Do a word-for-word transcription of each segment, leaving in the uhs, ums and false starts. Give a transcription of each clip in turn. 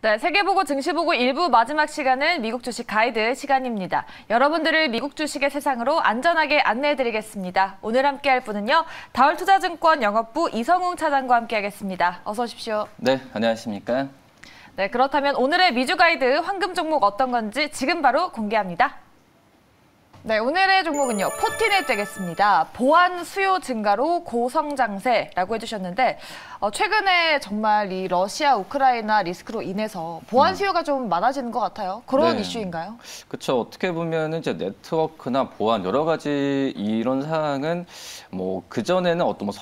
네, 세계보고 증시보고 일 부 마지막 시간은 미국 주식 가이드 시간입니다. 여러분들을 미국 주식의 세상으로 안전하게 안내해드리겠습니다. 오늘 함께할 분은요, 다올투자증권 영업부 이성웅 차장과 함께하겠습니다. 어서 오십시오. 네, 안녕하십니까? 네, 그렇다면 오늘의 미주 가이드 황금 종목 어떤 건지 지금 바로 공개합니다. 네, 오늘의 종목은요, 포티넷 되겠습니다. 보안 수요 증가로 고성장세라고 해주셨는데, 어, 최근에 정말 이 러시아, 우크라이나 리스크로 인해서 보안 수요가 좀 많아지는 것 같아요. 그런 네. 이슈인가요? 그렇죠. 어떻게 보면은 이제 네트워크나 보안 여러 가지 이런 사항은 뭐 그전에는 어떤 뭐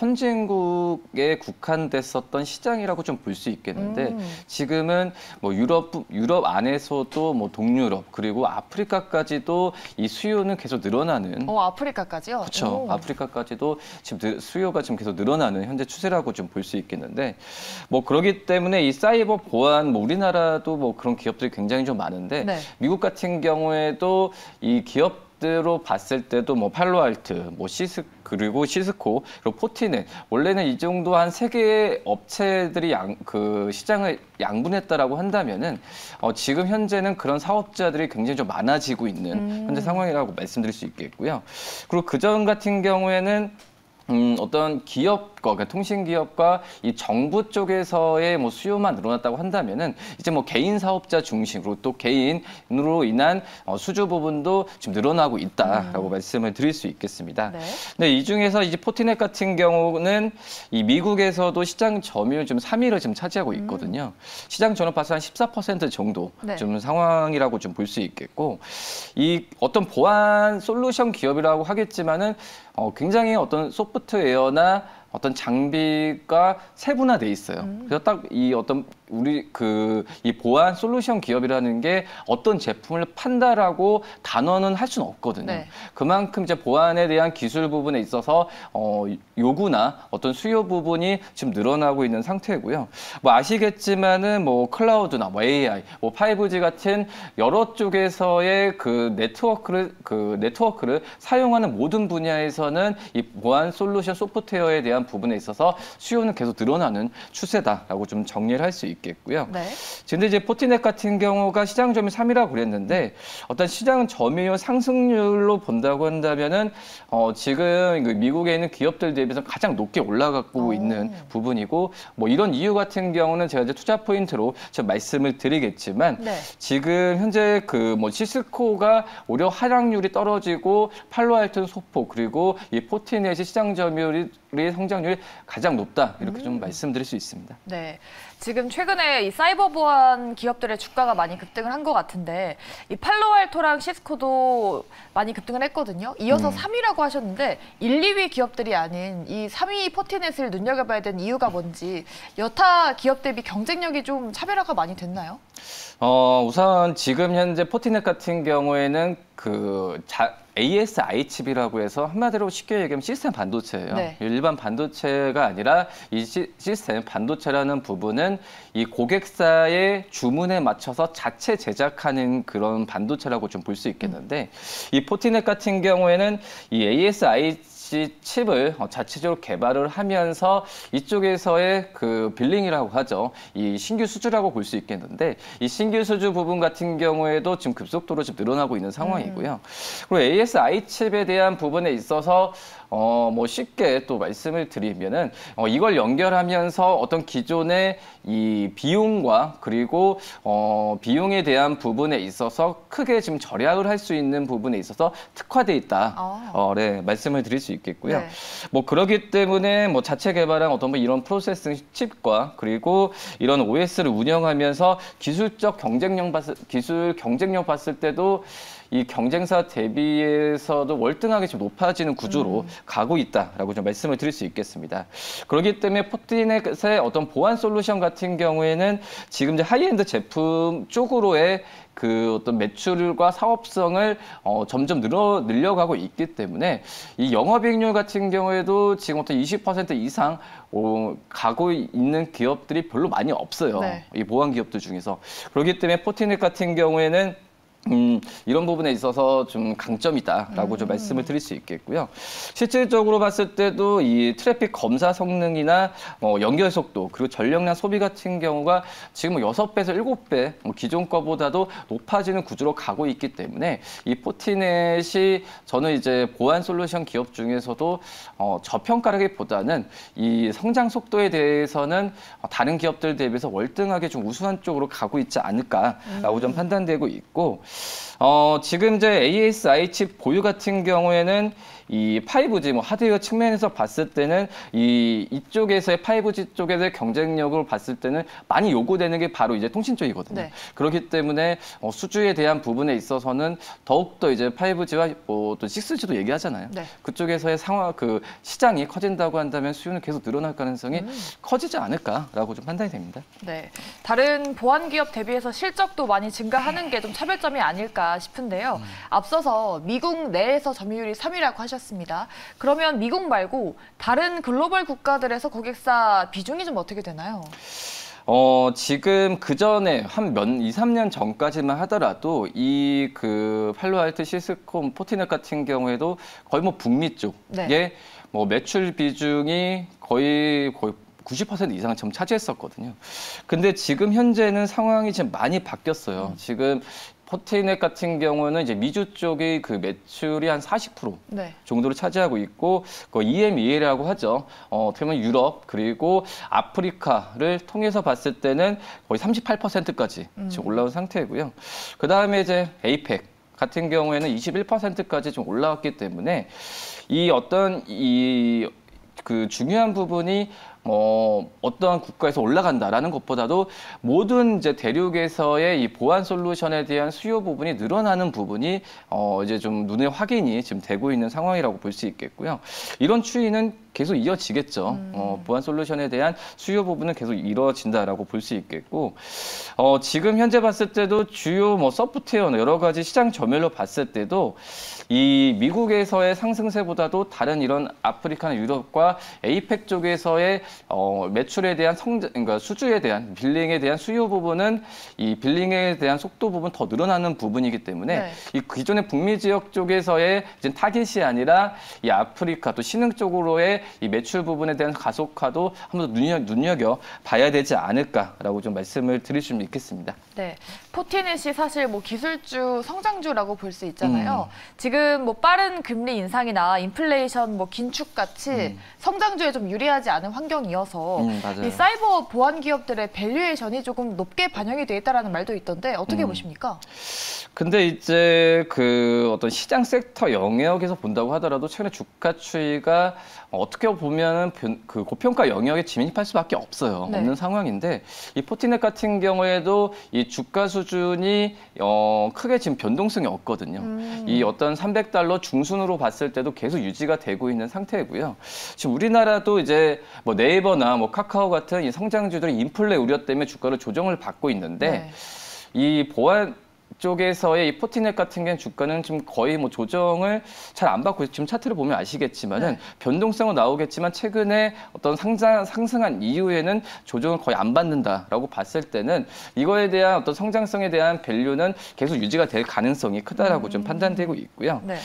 선진국에 국한됐었던 시장이라고 좀 볼 수 있겠는데 음. 지금은 뭐 유럽 유럽 안에서도 뭐 동유럽 그리고 아프리카까지도 이 수요는 계속 늘어나는. 어, 아프리카까지요? 그렇죠. 오. 아프리카까지도 지금 수요가 지금 계속 늘어나는 현재 추세라고 좀 볼 수 있겠는데, 뭐 그러기 때문에 이 사이버 보안, 뭐 우리나라도 뭐 그런 기업들이 굉장히 좀 많은데, 네. 미국 같은 경우에도 이 기업 으로 봤을 때도 뭐 팔로알트, 뭐 시스 그리고 시스코 그리고 포티넷 원래는 이 정도 한 세 개의 업체들이 양, 그 시장을 양분했다라고 한다면은 어, 지금 현재는 그런 사업자들이 굉장히 좀 많아지고 있는 음. 현재 상황이라고 말씀드릴 수 있겠고요. 그리고 그전 같은 경우에는 음, 어떤 기업과, 그러니까 통신기업과 이 정부 쪽에서의 뭐 수요만 늘어났다고 한다면은 이제 뭐 개인 사업자 중심으로 또 개인으로 인한 어, 수주 부분도 지금 늘어나고 있다라고 음. 말씀을 드릴 수 있겠습니다. 네. 근데 이 중에서 이제 포티넷 같은 경우는 이 미국에서도 시장 점유율 좀 삼 위를 지금 차지하고 있거든요. 음. 시장 점유율 봐서 한 십사 퍼센트 정도 네. 좀 상황이라고 좀 볼 수 있겠고, 이 어떤 보안 솔루션 기업이라고 하겠지만은 어, 굉장히 어떤 소프트웨어나 어떤 장비가 세분화돼 있어요. 음. 그래서 딱 이 어떤 우리 그 이 보안 솔루션 기업이라는 게 어떤 제품을 판다라고 단언은 할 수는 없거든요. 네. 그만큼 이제 보안에 대한 기술 부분에 있어서 어, 요구나 어떤 수요 부분이 지금 늘어나고 있는 상태고요. 뭐 아시겠지만은 뭐 클라우드나 뭐 에이아이, 뭐 파이브지 같은 여러 쪽에서의 그 네트워크를 그 네트워크를 사용하는 모든 분야에서는 이 보안 솔루션 소프트웨어에 대한 부분에 있어서 수요는 계속 늘어나는 추세다라고 좀 정리를 할 수 있겠고요. 네. 근데 이제 포티넷 같은 경우가 시장 점유율 삼 위라고 그랬는데 어떤 시장 점유율 상승률로 본다고 한다면은 어 지금 미국에 있는 기업들 대비해서 가장 높게 올라가고 오. 있는 부분이고, 뭐 이런 이유 같은 경우는 제가 이제 투자 포인트로 좀 말씀을 드리겠지만 네. 지금 현재 그 뭐 시스코가 오히려 하락률이 떨어지고 팔로알토 소포 그리고 이 포티넷의 시장 점유율이 성장률이 가장 높다 이렇게 음. 좀 말씀드릴 수 있습니다. 네, 지금 최근에 이 사이버 보안 기업들의 주가가 많이 급등을 한 것 같은데 이 팔로알토랑 시스코도 많이 급등을 했거든요. 이어서 음. 삼 위라고 하셨는데 일, 이 위 기업들이 아닌 이 삼 위 포티넷을 눈여겨봐야 되는 이유가 뭔지, 여타 기업 대비 경쟁력이 좀 차별화가 많이 됐나요? 어, 우선 지금 현재 포티넷 같은 경우에는 그 자, 에이에스아이 칩이라고 해서 한마디로 쉽게 얘기하면 시스템 반도체예요. 네. 일반 반도체가 아니라 이 시, 시스템 반도체라는 부분은 이 고객사의 주문에 맞춰서 자체 제작하는 그런 반도체라고 좀 볼 수 있겠는데, 이 포티넷 같은 경우에는 이 에이에스아이 칩을 자체적으로 개발을 하면서 이쪽에서의 그 빌링이라고 하죠. 이 신규 수주라고 볼 수 있겠는데, 이 신규 수주 부분 같은 경우에도 지금 급속도로 지금 늘어나고 있는 상황이고요. 그리고 에이에스아이 칩에 대한 부분에 있어서 어, 뭐 쉽게 또 말씀을 드리면은 어, 이걸 연결하면서 어떤 기존의 이 비용과 그리고 어, 비용에 대한 부분에 있어서 크게 지금 절약을 할 수 있는 부분에 있어서 특화돼 있다. 아. 어, 네, 말씀을 드릴 수 있겠고요. 네. 뭐 그렇기 때문에 뭐 자체 개발한 어떤 뭐 이런 프로세싱 칩과 그리고 이런 오에스를 운영하면서 기술적 경쟁력 봤을 기술 경쟁력 봤을 때도 이 경쟁사 대비해서도 월등하게 좀 높아지는 구조로 음. 가고 있다라고 좀 말씀을 드릴 수 있겠습니다. 그렇기 때문에 포티넷의 어떤 보안 솔루션 같은 경우에는 지금 이제 하이엔드 제품 쪽으로의 그 어떤 매출과 사업성을 어, 점점 늘어 늘려가고 있기 때문에 이 영업이익률 같은 경우에도 지금 어떤 이십 퍼센트 이상 어, 가고 있는 기업들이 별로 많이 없어요. 네. 이 보안 기업들 중에서. 그렇기 때문에 포티넷 같은 경우에는 음, 이런 부분에 있어서 좀 강점이다라고 음. 좀 말씀을 드릴 수 있겠고요. 실질적으로 봤을 때도 이 트래픽 검사 성능이나 뭐 연결 속도 그리고 전력량 소비 같은 경우가 지금 뭐 여섯 배에서 일곱 배 뭐 기존 거보다도 높아지는 구조로 가고 있기 때문에 이 포티넷이 저는 이제 보안 솔루션 기업 중에서도 어, 저평가라기보다는 이 성장 속도에 대해서는 다른 기업들 대비해서 월등하게 좀 우수한 쪽으로 가고 있지 않을까라고 음. 좀 판단되고 있고, 어, 지금 이제 에이에스아이 칩 보유 같은 경우에는 이 파이브 지 뭐 하드웨어 측면에서 봤을 때는 이 이쪽에서의 파이브 지 쪽에서의 경쟁력을 봤을 때는 많이 요구되는 게 바로 이제 통신 쪽이거든요. 네. 그렇기 때문에 어, 수주에 대한 부분에 있어서는 더욱더 이제 파이브 지와 뭐 또 식스 지도 얘기하잖아요. 네. 그쪽에서의 상황 그 시장이 커진다고 한다면 수요는 계속 늘어날 가능성이 음. 커지지 않을까라고 좀 판단이 됩니다. 네, 다른 보안 기업 대비해서 실적도 많이 증가하는 게 좀 차별점이 아닐까 싶은데요. 음. 앞서서 미국 내에서 점유율이 삼 위라고 하셨습니다. 그러면 미국 말고 다른 글로벌 국가들에서 고객사 비중이 좀 어떻게 되나요? 어, 지금 그 전에 한 몇, 이, 삼 년 전까지만 하더라도 이 그 팔로알토, 시스콤, 포티넷 같은 경우에도 거의 뭐 북미 쪽에 네. 뭐 매출 비중이 거의 거의 구십 퍼센트 이상을 좀 차지했었거든요. 근데 지금 현재는 상황이 지금 많이 바뀌었어요. 음. 지금 포티넷 같은 경우는 이제 미주 쪽의 그 매출이 한 사십 퍼센트 네. 정도를 차지하고 있고, 그 이엠이에이라고 하죠. 어, 어떻게 보면 유럽 그리고 아프리카를 통해서 봤을 때는 거의 삼십팔 퍼센트까지 음. 지금 올라온 상태이고요. 그 다음에 이제 에이펙 같은 경우에는 이십일 퍼센트까지 좀 올라왔기 때문에 이 어떤 이 그 중요한 부분이 뭐 어떠한 국가에서 올라간다라는 것보다도 모든 이제 대륙에서의 이 보안 솔루션에 대한 수요 부분이 늘어나는 부분이 어 이제 좀 눈에 확인이 지금 되고 있는 상황이라고 볼 수 있겠고요. 이런 추이는 계속 이어지겠죠. 음. 어, 보안 솔루션에 대한 수요 부분은 계속 이루어진다라고 볼 수 있겠고, 어, 지금 현재 봤을 때도 주요 뭐 소프트웨어나 여러 가지 시장 점유율로 봤을 때도 이 미국에서의 상승세보다도 다른 이런 아프리카나 유럽과 에이펙 쪽에서의 어, 매출에 대한 성장, 그러니까 수주에 대한 빌링에 대한 수요 부분은 이 빌링에 대한 속도 부분 더 늘어나는 부분이기 때문에 네. 이 기존의 북미 지역 쪽에서의 이제 타깃이 아니라 이 아프리카 또 신흥 쪽으로의 이 매출 부분에 대한 가속화도 한번 더 눈여, 눈여겨 봐야 되지 않을까라고 좀 말씀을 드릴 수 있겠습니다. 네, 포티넷이 사실 뭐 기술주, 성장주라고 볼 수 있잖아요. 음. 지금 뭐 빠른 금리 인상이나 인플레이션, 뭐 긴축 같이 음. 성장주에 좀 유리하지 않은 환경이어서 음, 맞아요. 이 사이버 보안 기업들의 밸류에이션이 조금 높게 반영이 돼 있다는 말도 있던데 어떻게 음. 보십니까? 근데 이제 그 어떤 시장 섹터 영역에서 본다고 하더라도 최근에 주가 추이가 어떻게 보면은 그 고평가 영역에 진입할 수밖에 없어요. 네. 없는 상황인데 이 포티넷 같은 경우에도 이 주가 수준이 어 크게 지금 변동성이 없거든요. 음. 이 어떤 삼백 달러 중순으로 봤을 때도 계속 유지가 되고 있는 상태이고요. 지금 우리나라도 이제 뭐 네이버나 뭐 카카오 같은 이 성장주들이 인플레 우려 때문에 주가를 조정을 받고 있는데 네. 이 보안 쪽에서의 이 포티넷 같은 경우는 주가는 좀 거의 뭐 조정을 잘 안 받고 지금 차트를 보면 아시겠지만은 네. 변동성은 나오겠지만 최근에 어떤 상장, 상승한 이후에는 조정을 거의 안 받는다라고 봤을 때는 이거에 대한 어떤 성장성에 대한 밸류는 계속 유지가 될 가능성이 크다라고 음. 좀 판단되고 있고요. 네.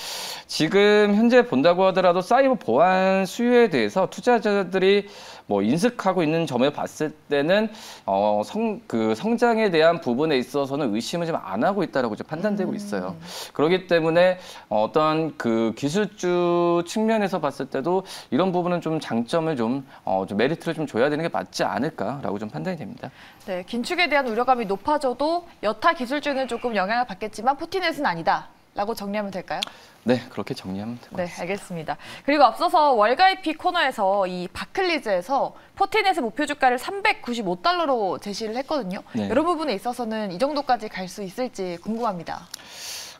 지금 현재 본다고 하더라도 사이버 보안 수요에 대해서 투자자들이 뭐 인식하고 있는 점에 봤을 때는 어, 성, 그 성장에 대한 부분에 있어서는 의심을 좀 안 하고 있다라고 좀 판단되고 있어요. 음. 그렇기 때문에 어떤 그 기술주 측면에서 봤을 때도 이런 부분은 좀 장점을 좀, 어, 좀 메리트를 좀 줘야 되는 게 맞지 않을까라고 좀 판단이 됩니다. 네, 긴축에 대한 우려감이 높아져도 여타 기술주는 조금 영향을 받겠지만 포티넷은 아니다. 라고 정리하면 될까요? 네, 그렇게 정리하면 될 것 네, 같습니다. 알겠습니다. 그리고 앞서서 월가이피 코너에서 이 바클리즈에서 포티넷의 목표 주가를 삼백구십오 달러로 제시를 했거든요. 네. 이런 부분에 있어서는 이 정도까지 갈 수 있을지 궁금합니다.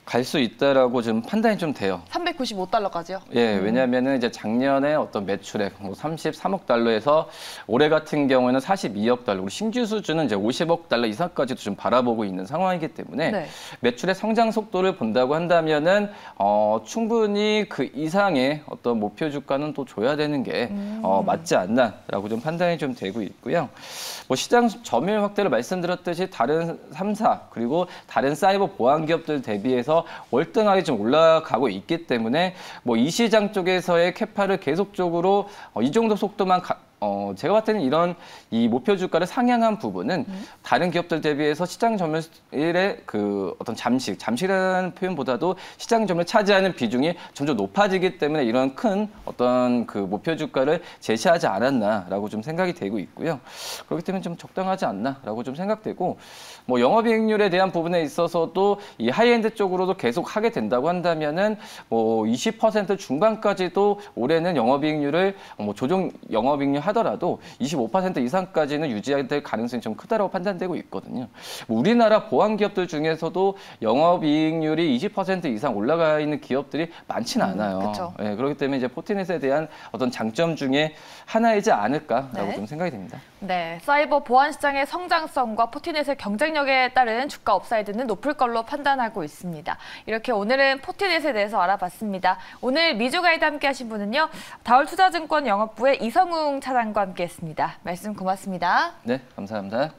갈 수 있다라고 지금 판단이 좀 돼요. 삼백구십오 달러까지요? 예, 왜냐하면은 이제 작년에 어떤 매출액 뭐 삼십삼억 달러에서 올해 같은 경우에는 사십이억 달러, 우리 신규 수준은 이제 오십억 달러 이상까지도 좀 바라보고 있는 상황이기 때문에 네. 매출의 성장 속도를 본다고 한다면은 어, 충분히 그 이상의 어떤 목표 주가는 또 줘야 되는 게 음. 어, 맞지 않나라고 좀 판단이 좀 되고 있고요. 뭐 시장 점유율 확대를 말씀드렸듯이 다른 삼 사 그리고 다른 사이버 보안 기업들 대비해서 월등하게 좀 올라가고 있기 때문에 뭐 이 시장 쪽에서의 캐파를 계속적으로 어, 이 정도 속도만 가, 어, 제가 봤을 때는 이런 이 목표 주가를 상향한 부분은 음. 다른 기업들 대비해서 시장 점유율의 그 어떤 잠식, 잠식이라는 표현보다도 시장 점유율을 차지하는 비중이 점점 높아지기 때문에 이런 큰 어떤 그 목표 주가를 제시하지 않았나라고 좀 생각이 되고 있고요. 그렇기 때문에 좀 적당하지 않나라고 좀 생각되고 뭐 영업이익률에 대한 부분에 있어서도 이 하이엔드 쪽으로도 계속 하게 된다고 한다면은 뭐 이십 퍼센트 중반까지도 올해는 영업이익률을 뭐 조정 영업이익률 하더라도 이십오 퍼센트 이상까지는 유지될 가능성이 좀 크다고 판단되고 있거든요. 뭐 우리나라 보안 기업들 중에서도 영업이익률이 이십 퍼센트 이상 올라가 있는 기업들이 많지는 않아요. 음, 그렇죠. 네, 그렇기 때문에 이제 포티넷에 대한 어떤 장점 중에 하나이지 않을까라고 네. 좀 생각이 됩니다. 네, 사이버 보안 시장의 성장성과 포티넷의 경쟁력에 따른 주가 업사이드는 높을 걸로 판단하고 있습니다. 이렇게 오늘은 포티넷에 대해서 알아봤습니다. 오늘 미주 가이드 함께 하신 분은요, 다올투자증권 영업부의 이성웅 차장과 함께했습니다. 말씀 고맙습니다. 네, 감사합니다.